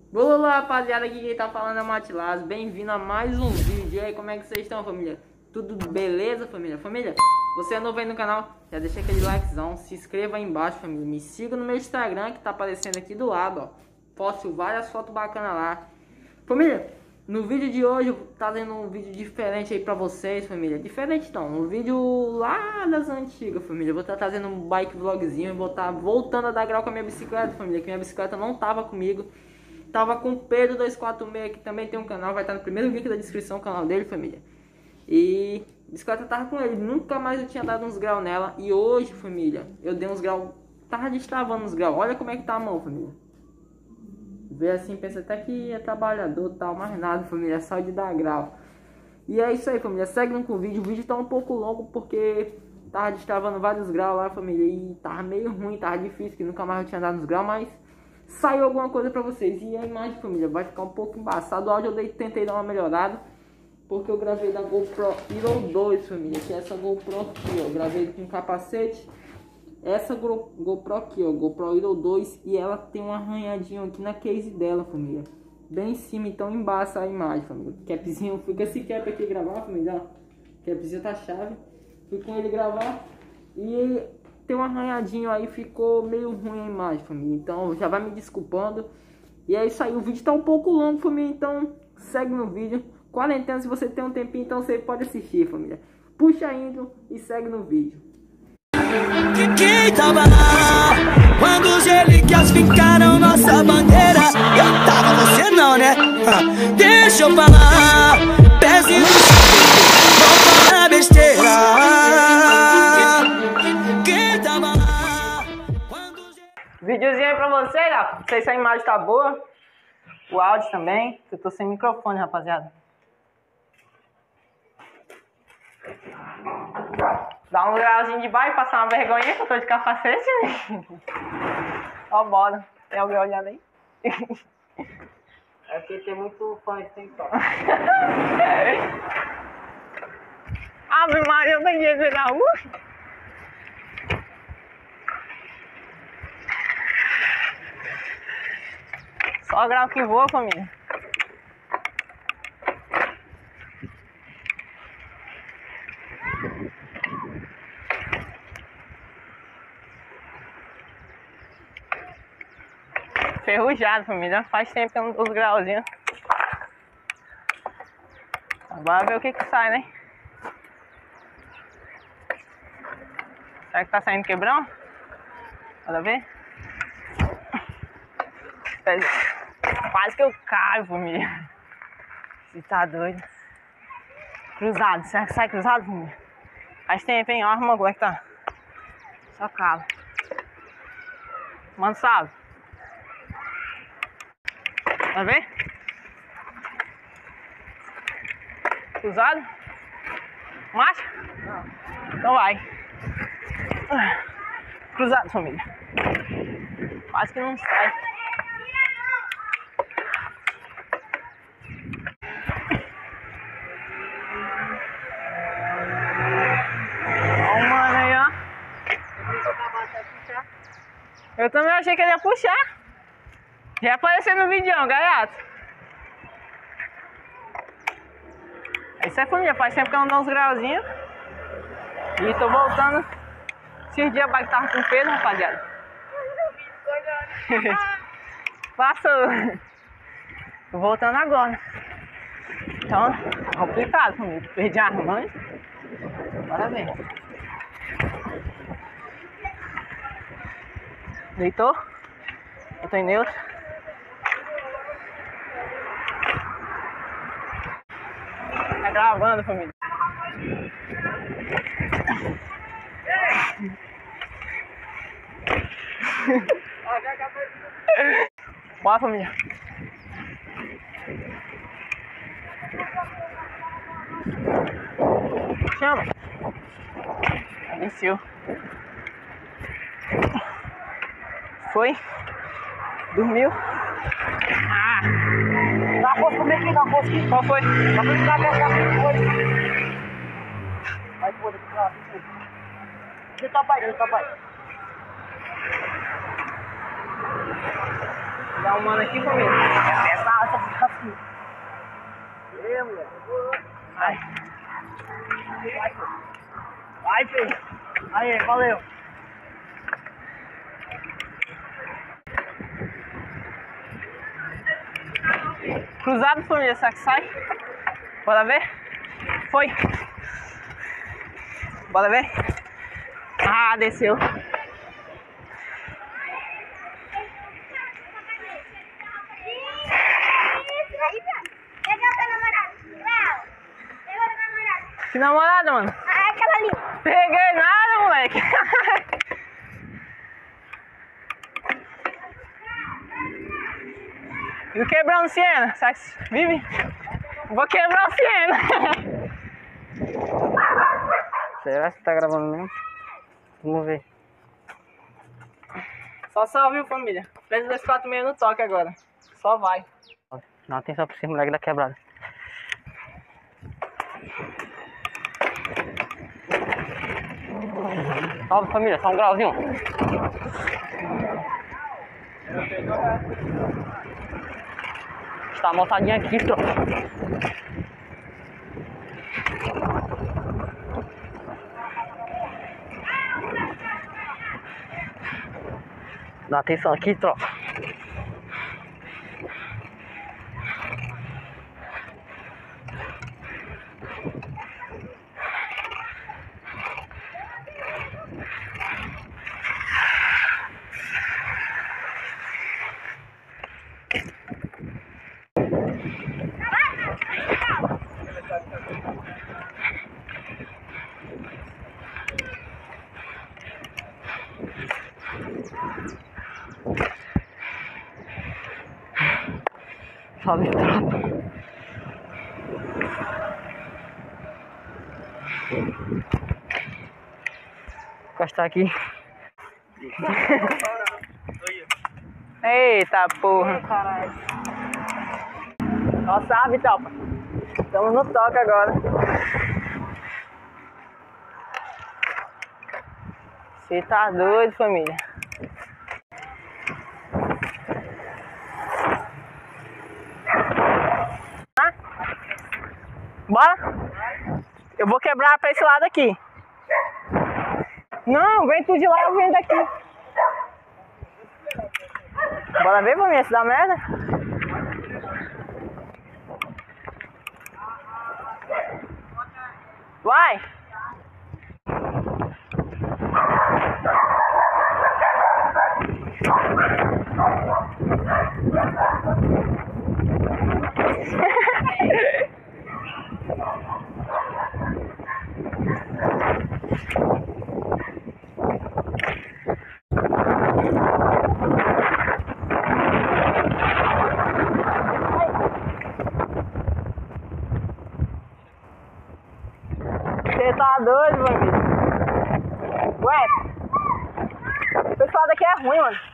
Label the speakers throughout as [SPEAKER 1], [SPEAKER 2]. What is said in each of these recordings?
[SPEAKER 1] Olá, rapaziada, aqui quem tá falando é o Matilaz. Bem-vindo a mais um vídeo. E aí, como é que vocês estão, família? Tudo beleza, família? Família, você é novo aí no canal? Já deixa aquele likezão, se inscreva aí embaixo, família. Me siga no meu Instagram, que tá aparecendo aqui do lado, ó. Posto várias fotos bacanas lá. Família, no vídeo de hoje eu tô trazendo um vídeo diferente aí pra vocês, família. Diferente não, um vídeo lá das antigas, família. Eu vou estar trazendo um bike vlogzinho e vou estar voltando a dar grau com a minha bicicleta, família. Que minha bicicleta não tava comigo. Tava com o Pedro 246, que também tem um canal, vai estar no primeiro link da descrição o canal dele, família. E a bicicleta tava com ele, nunca mais eu tinha dado uns graus nela. E hoje, família, eu dei uns graus, tava destravando uns graus. Olha como é que tá a mão, família. Vê assim, pensa até que é trabalhador e tal, mas nada, família, é só de dar grau. E é isso aí, família, segue com o vídeo tá um pouco longo porque tava destravando vários graus lá, família. E tava meio ruim, tava difícil, que nunca mais eu tinha dado uns graus, mas saiu alguma coisa pra vocês. E a imagem, família, vai ficar um pouco embaçado. O áudio eu tentei dar uma melhorada, porque eu gravei da GoPro Hero 2, família. Que é essa GoPro aqui, ó. Eu gravei com capacete. Essa GoPro aqui, ó, GoPro Hero 2. E ela tem um arranhadinho aqui na case dela, família. Bem em cima, então embaça a imagem, família. Capzinho, fui com esse cap aqui gravar, família. Capzinho tá chave. Fui com ele gravar. E tem um arranhadinho aí, ficou meio ruim a imagem, família. Então já vai me desculpando. E é isso aí, o vídeo tá um pouco longo, família. Então segue no vídeo. Quarentena, se você tem um tempinho, então você pode assistir, família. Puxa a intro e segue no vídeo.
[SPEAKER 2] Quem tava lá quando os relíquias fincaram nossa bandeira? Eu tava, você não, né? Deixa eu falar, pezinho no chão, não fala besteira. Quem tava lá quando os...
[SPEAKER 1] Videozinho aí pra vocês, ó. Não sei se a imagem tá boa. O áudio também. Eu tô sem microfone, rapaziada. Dá um grauzinho de baixo, passar uma vergonha que eu tô de capacete. Ó, bora. Tem alguém olhando aí? É porque tem muito fã esse tempo. Ave Maria, eu tenho dinheiro na rua. Só grau que voa, família. Ferrujado, família. Faz tempo que eu não dou os grauzinhos. Agora ver o que sai, né? Será que tá saindo quebrão? Bora ver. Quase que eu caio, família. Você tá doido. Cruzado. Será que sai cruzado, família? Faz tempo, hein? Olha a arma como é que tá. Só calo. Mano, sabe? Vai ver? Cruzado? Marcha? Não. Então vai. Cruzado, família. Quase que não sai. Ó o mano aí, ó. Eu também achei que ele ia puxar. Já apareceu no vídeo, gaiato. Isso é, família, faz tempo que eu não dou uns grauzinhos. E tô voltando. Esses dias a bike tava com peso, rapaziada. Passou. Tô voltando agora. Então, complicado, família. Perdi as mãos. Bora ver. Deitou? Eu tô em neutro. Tá gravando, família. Bora, família. Chama. Desceu. Foi. Dormiu. Ah! Dá força comigo aqui, dá força aqui. Qual foi? Dá pra ficar até a foi. Vai, pô, deixa eu lá. Ele tá pai. Dá um mano aqui comigo. Essa fica assim. Ei, mulher. Vai. Vai, filho. Aí, valeu. Cruzado, família, será que sai? Bora ver? Foi. Bora ver? Ah, desceu. Que namorada, mano?
[SPEAKER 3] Ah, aquela ali.
[SPEAKER 1] Peguei nada, moleque. E o quebrando Siena? Será que vive? Vou quebrar o Siena. Será que tá gravando mesmo? Vamos ver. Só salve, viu, família? 3246 no toque agora. Só vai. Não, atenção pra esse moleque da quebrada. Salve, família, só um grauzinho. Está montadinha aqui, tropa. Dá atenção aqui, tropa. Salve, tropa. Encostar aqui. Eita porra. Ó, sabe, tropa. Estamos no toque agora. Você tá doido, família. Bora? Eu vou quebrar pra esse lado aqui. Não, vem tu de lá, eu venho daqui. Bora ver, família, se dá merda. Vai! Você tá doido, meu amigo? Ué, o pessoal daqui é ruim, mano.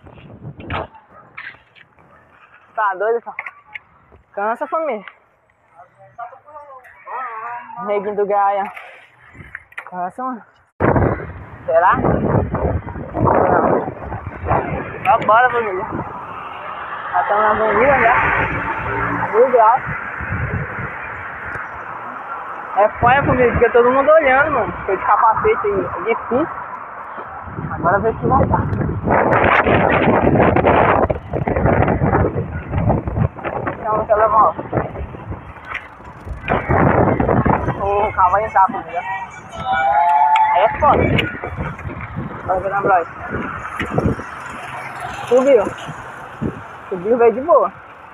[SPEAKER 1] Tá doido, só? Cansa, família. Neguinho do Gaia. Cansa, mano. Será? Não. Então, bora, família. Já estamos na avenida, já. 1000 graus. É foda, família, fica todo mundo olhando, mano. Foi de capacete aí, é difícil. Agora ver se vai dar. Então, não quer levar, ó. O carro vai entrar, família. Aí é foda. Vai ver na Bros. Subiu. Subiu, veio de boa.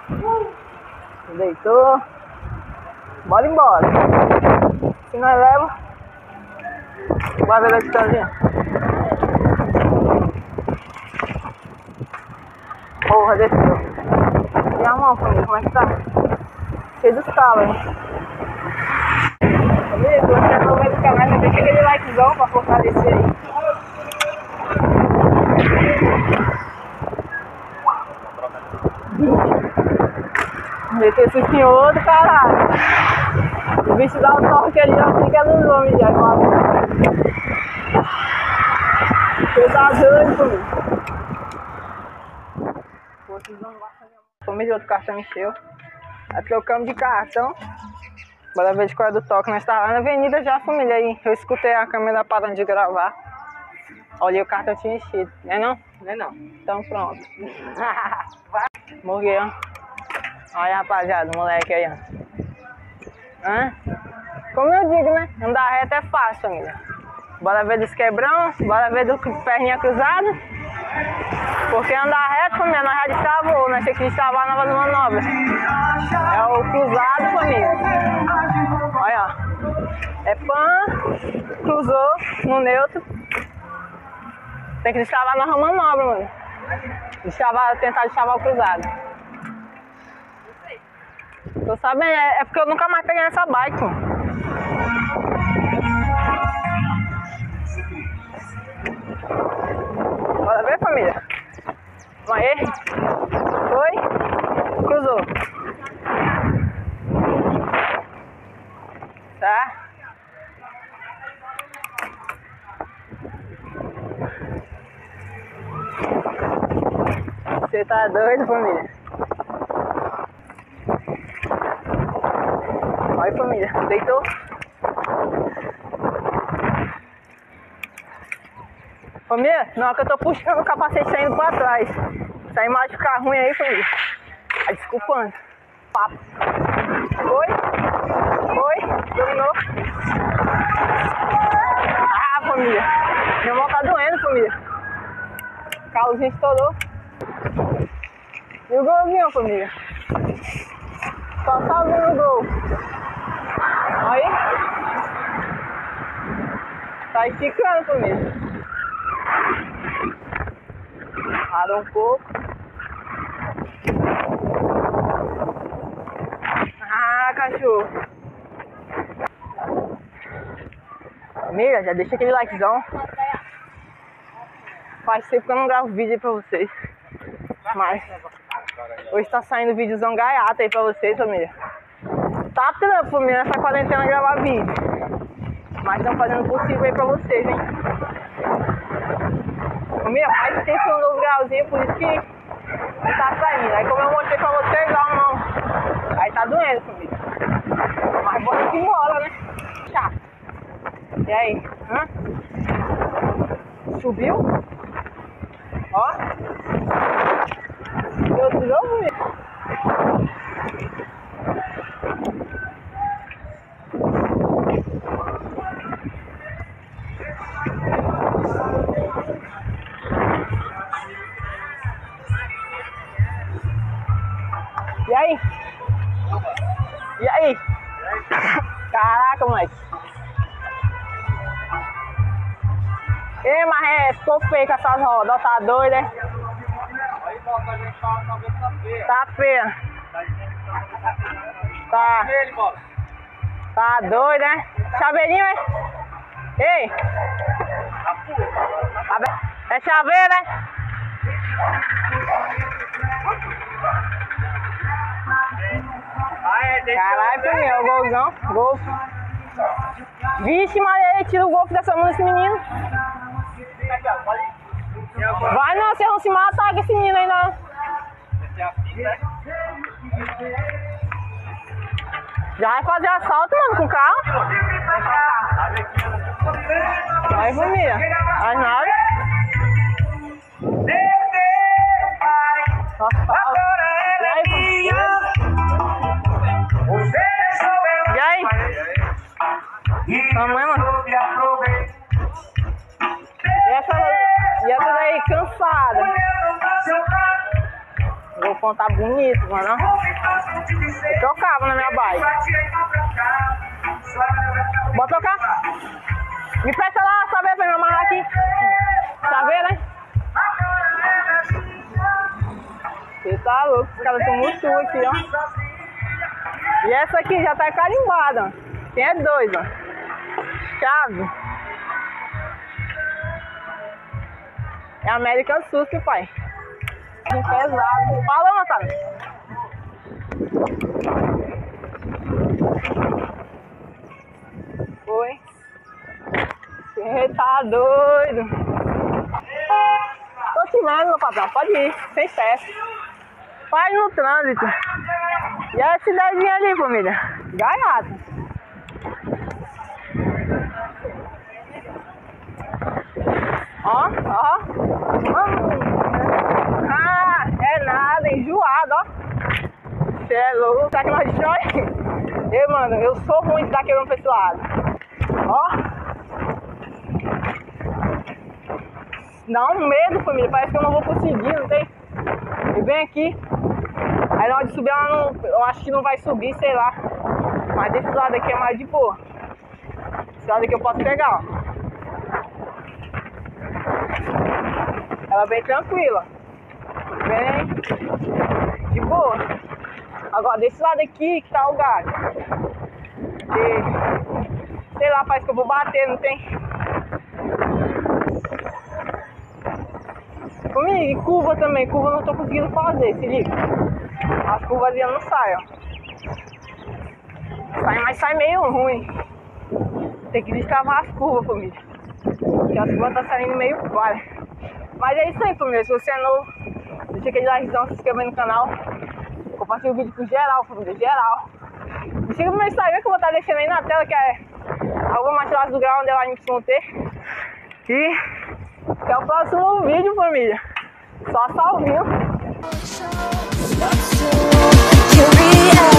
[SPEAKER 1] Deitou. Bora embora. Se nós leva, bora ver a distância. Porra, desceu. E a mão, família, como é que tá? Cheio dos calos, hein? Família, se você é novo aí do canal, já deixa aquele likezão pra fortalecer aí. Meter esse senhor do caralho. O bicho dá um toque ali, ó, fica nos homens já, quase. Você tá doido, comigo? Vocês não gostam de
[SPEAKER 3] camisa e outro cartão encheu. Aí trocamos de cartão. Bora ver de qual é do toque. Nós tá lá na avenida já, família. Aí eu escutei a câmera parando de gravar. Olhei o cartão tinha enchido. Não é não?
[SPEAKER 1] Não é não.
[SPEAKER 3] Então pronto. Morreu. Olha, rapaziada, o moleque aí, ó. Hã? Como eu digo, né? Andar reto é fácil, família. Bora ver dos quebrão, bora ver do perninha cruzada. Porque andar reto, família, nós já destravou. Nós temos que destravar novas manobras. É o cruzado, família. Olha, ó. É pan, cruzou no neutro. Tem que destravar novas manobras, mano. Tentar destravar o cruzado. Tô sabendo, é porque eu nunca mais peguei nessa bike, mano. Bora ver, família. Vamos aí. Foi. Cruzou. Tá. Você tá doido, família? Olha, família. Deitou. Família, na hora que eu tô puxando o capacete saindo pra trás. Se a imagem ficar ruim aí, família. Aí, desculpando. Papo. Foi. Dominou. Ah, família. Minha mão tá doendo, família. O calozinho estourou. E o golzinho, família. Só salvando o gol. Aí. Tá esticando, família. Parou um pouco. Ah, cachorro. Família, já deixa aquele likezão. Faz tempo que eu não gravo vídeo aí pra vocês. Mas hoje tá saindo videozão gaiato aí pra vocês, família. Tá trampo, família, nessa quarentena gravar vídeo. Mas estão fazendo o possível aí pra vocês, hein. Família, faz tempo que eu não dou os grauzinhos, por isso que tá saindo. Aí como eu mostrei pra vocês, ó, mão. Aí tá doendo, família. Mas bora que bora, né? Tá. E aí? Hã? Subiu? Ó. E outro novo, família? E aí? E aí? Caraca, moleque. Ei, mas ficou feio com essas rodas, ó, tá doido, né? Tá feia. Tá. Tá doido, né? Chaveirinho, né? Ei! É chaveiro, né? Caralho, filho, o golzão. Golfe. Vixe, Maria, tira o golfe dessa mão desse menino. Vai não, vocês vão se matar com esse menino aí não. Já vai fazer assalto, mano, com o carro? Vai, família. As naves. E aí, família? E aí? Mamãe, mano. E essa daí, cansada. O golfão tá bonito, mano. Eu trocava na minha bike. Bora trocar? Me presta lá a saber pra me amarrar aqui. Saber, né? Você tá louco, os caras estão muito aqui, ó. E essa aqui já tá carimbada, ó. Tem é dois, ó. Chave. É American Suzuki, pai. Pesado. Fala, Natália. Foi. Você tá doido. Tô te vendo, meu patrão. Pode ir. Sem estresse. paz no trânsito. E a cidadezinha ali, família. Gaiata. Ó. Ah, é nada, enjoado, ó. Cê é louco, tá que nós destrói? Ei, mano, eu sou ruim de estar quebrando pra esse lado. Ó. Dá um medo, família, parece que eu não vou conseguir, não tem? E vem aqui. Aí na hora de subir ela não. Eu acho que não vai subir, sei lá. Mas desse lado aqui é mais de boa. Esse lado aqui eu posso pegar, ó. Ela vem tranquila. Bem de boa. Agora desse lado aqui que tá o galho. E, sei lá, parece que eu vou bater, não tem? Comigo, e curva também. Curva eu não tô conseguindo fazer, se liga. As curvas não saem, ó. Sai, mas sai meio ruim. Tem que destravar as curvas, família. Porque as curvas tá saindo meio falha. Mas é isso aí, família. Se você é novo, deixa aquele likezão, se inscreva no canal. Compartilha o vídeo com geral, família. Geral. Me siga no meu Instagram que eu vou estar deixando aí na tela, que é @Matilas do Grau, underline YT. E até o próximo vídeo, família. Só salvinho.